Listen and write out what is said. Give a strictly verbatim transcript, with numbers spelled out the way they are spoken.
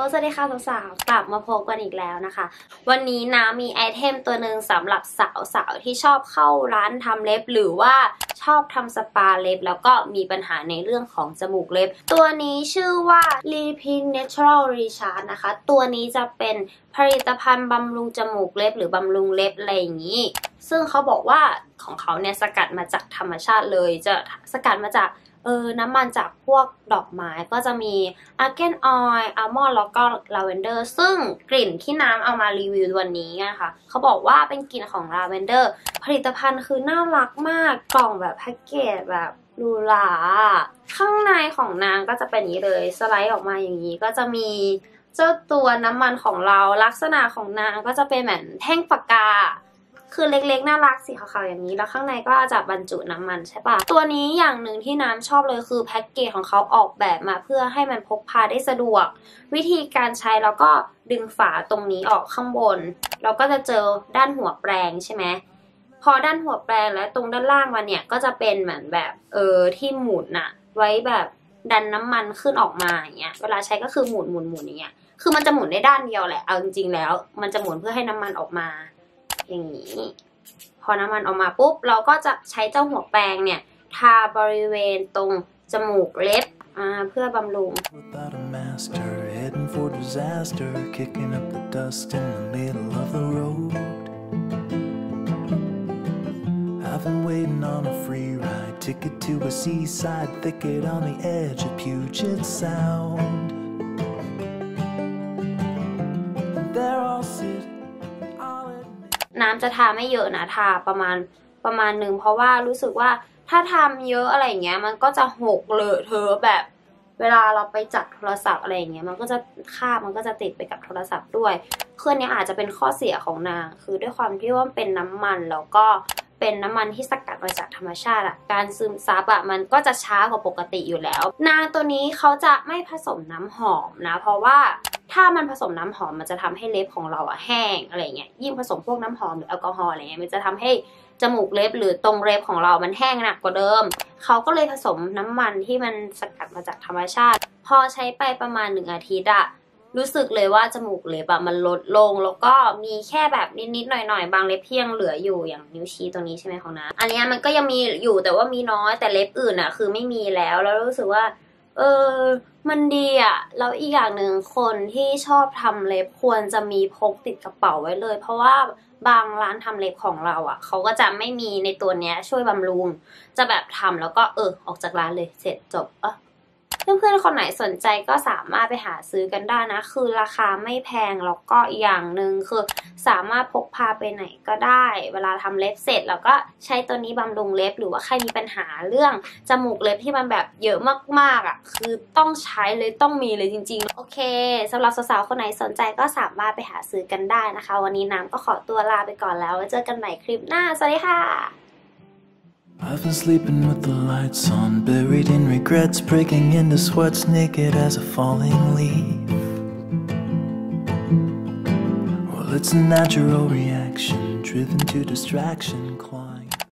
สวัสดีค่ะสาวๆกลับมาพบกันอีกแล้วนะคะวันนี้นะมีไอเทมตัวหนึ่งสำหรับสาวๆที่ชอบเข้าร้านทำเล็บหรือว่าชอบทำสปาเล็บแล้วก็มีปัญหาในเรื่องของจมูกเล็บตัวนี้ชื่อว่า Lipin Natural Recharge นะคะตัวนี้จะเป็นผลิตภัณฑ์บำรุงจมูกเล็บหรือบำรุงเล็บอะไรอย่างนี้ซึ่งเขาบอกว่าของเขาเนี่ยสกัดมาจากธรรมชาติเลยจะสกัดมาจากเออน้ำมันจากพวกดอกไม้ก็จะมีอาร์แกนออยล์อัลมอนด์แล้วก็ลาเวนเดอร์ซึ่งกลิ่นที่น้ำเอามารีวิววันนี้นะคะเขาบอกว่าเป็นกลิ่นของลาเวนเดอร์ผลิตภัณฑ์คือน่ารักมากกล่องแบบแพ็กเกจแบบหรูหราข้างในของนางก็จะเป็นอย่างนี้เลยสไลด์ออกมาอย่างนี้ก็จะมีเจ้าตัวน้ำมันของเราลักษณะของนางก็จะเป็นเหมือนแท่งปากกาคือเล็กๆน่ารักสีขาวๆอย่างนี้แล้วข้างในก็จะบรรจุน้ำมันใช่ปะตัวนี้อย่างหนึ่งที่น้ำชอบเลยคือแพ็กเกจของเขาออกแบบมาเพื่อให้มันพกพาได้สะดวกวิธีการใช้แล้วก็ดึงฝาตรงนี้ออกข้างบนเราก็จะเจอด้านหัวแปรงใช่ไหมพอด้านหัวแปรงแล้วตรงด้านล่างมันเนี่ยก็จะเป็นเหมือนแบบเออที่หมุนอะไว้แบบดันน้ำมันขึ้นออกมาอย่างเงี้ยเวลาใช้ก็คือหมุนหมุนหมุนอย่างเงี้ยคือมันจะหมุนได้ด้านเดียวแหละเอาจริงๆแล้วมันจะหมุนเพื่อให้น้ำมันออกมาอย่างนี้พอน้ำมันออกมาปุ๊บเราก็จะใช้เจ้าหัวแปรงเนี่ยทาบริเวณตรงจมูกเล็บอ่าเพื่อบำรุงI've been waiting on a free ride ticket to a seaside thicket on the edge of Puget Sound There I'll sitน้ำจะทาไม่เยอะนะทาประมาณประมาณหนึ่งเพราะว่ารู้สึกว่าถ้าทำเยอะอะไรอย่างเงี้ยมันก็จะหกเลอะเทอะแบบเวลาเราไปจับโทรศัพท์อะไรอย่างเงี้ยมันก็จะคราบมันก็จะติดไปกับโทรศัพท์ด้วยเครื่องนี้อาจจะเป็นข้อเสียของนางคือด้วยความที่ว่าเป็นน้ำมันแล้วก็เป็นน้ำมันที่สกัดมาจากธรรมชาติอะการซึมซับอะมันก็จะช้ากว่าปกติอยู่แล้วนางตัวนี้เขาจะไม่ผสมน้ำหอมนะเพราะว่าถ้ามันผสมน้ำหอมมันจะทำให้เล็บของเราอะแห้งอะไรเงี้ยยิ่งผสมพวกน้ำหอมหรือแอลกอฮอล์อะไรเงี้ยมันจะทำให้จมูกเล็บหรือตรงเล็บของเรามันแห้งหนักกว่าเดิมเขาก็เลยผสมน้ำมันที่มันสกัดมาจากธรรมชาติพอใช้ไปประมาณหนึ่งอาทิตย์อะรู้สึกเลยว่าจมูกเล็บอะมันลดลงแล้วก็มีแค่แบบนิดๆหน่อยๆบางเล็บที่ยังเหลืออยู่อย่างนิ้วชี้ตรงนี้ใช่ไหมของน้าอันนี้มันก็ยังมีอยู่แต่ว่ามีน้อยแต่เล็บอื่นอะคือไม่มีแล้วแล้วรู้สึกว่าเออมันดีอะแล้วอีกอย่างหนึ่งคนที่ชอบทำเล็บควรจะมีพกติดกระเป๋าไว้เลยเพราะว่าบางร้านทำเล็บของเราอ่ะเขาก็จะไม่มีในตัวเนี้ยช่วยบำรุงจะแบบทำแล้วก็เออออกจากร้านเลยเสร็จจบเออเพื่อนๆคนไหนสนใจก็สามารถไปหาซื้อกันได้นะคือราคาไม่แพงแล้วก็อีกอย่างหนึ่งคือสามารถพกพาไปไหนก็ได้เวลาทำเล็บเสร็จแล้วก็ใช้ตัวนี้บำรุงเล็บหรือว่าใครมีปัญหาเรื่องจมูกเล็บที่มันแบบเยอะมากๆอ่ะคือต้องใช้เลยต้องมีเลยจริงๆโอเคสำหรับสาวๆคนไหนสนใจก็สามารถไปหาซื้อกันได้นะคะวันนี้น้ำก็ขอตัวลาไปก่อนแล้วไว้เจอกันใหม่คลิปหน้าสวัสดีค่ะ I've been sleeping with the lights on, buried in regrets, breaking into sweats, naked as a falling leaf. Well, it's a natural reaction, driven to distraction.